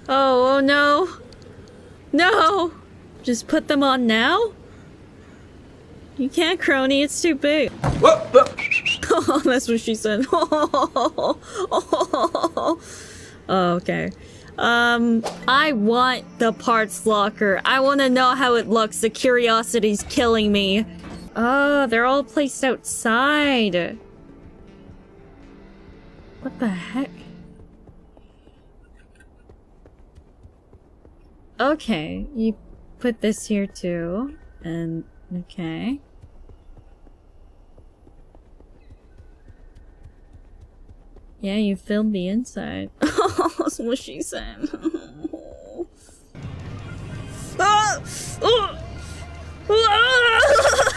Oh no. No! Just put them on now? You can't, Kronii, it's too big. Oh, that's what she said. Oh, okay. I want the parts locker. I want to know how it looks. The curiosity's killing me. Oh, they're all placed outside. What the heck? Okay, you put this here too. And, okay. Yeah, you filled the inside. That's what she said. Ah! Oh! Ah!